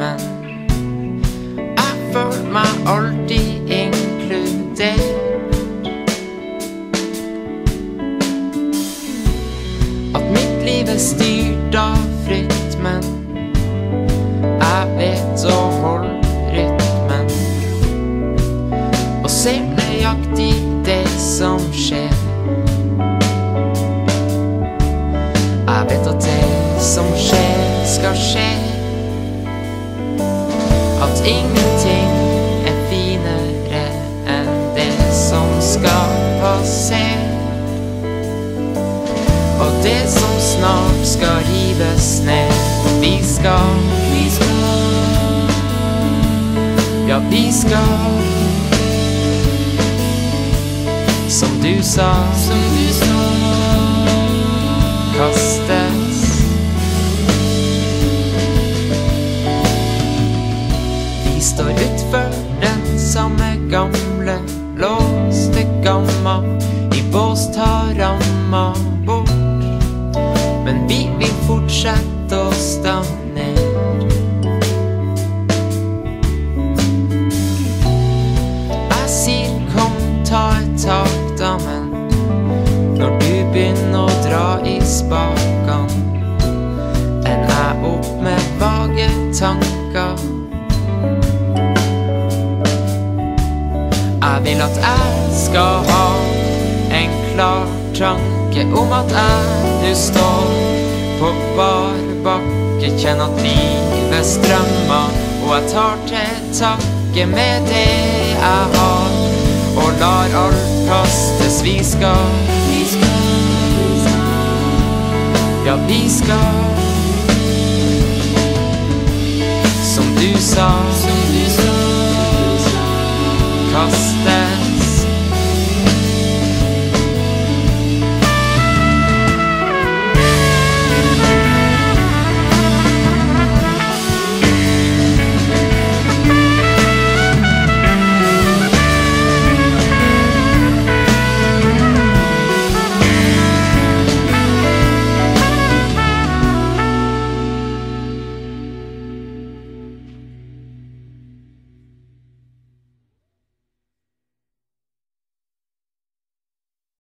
men jeg føler meg alltid inkludert. At mitt liv styrt av rytmen, jeg vet å holde rytmen og ser nøyaktig det som skjer. Jeg vet at det som skjer skal skje, at ingenting finere enn det som skal passere, og det som snart skal rives ned. Vi skal, ja vi skal, som du sa, kastes. Vi står utfor den samme gamle låste gamma, i bås tar ramma bort, men vi vil fortsette å stå ned. Jeg sier kom, ta et tak da, men når du begynner å dra i spakene, ender jeg opp med vage tanker. Jeg vil at jeg skal ha en klar tanke om at jeg nu står på bar bakke, kjenner at livet strømmer, og jeg tar til takke med det jeg har, og lar alt kastes. Vi skal, ja vi skal, som du sa, kastes.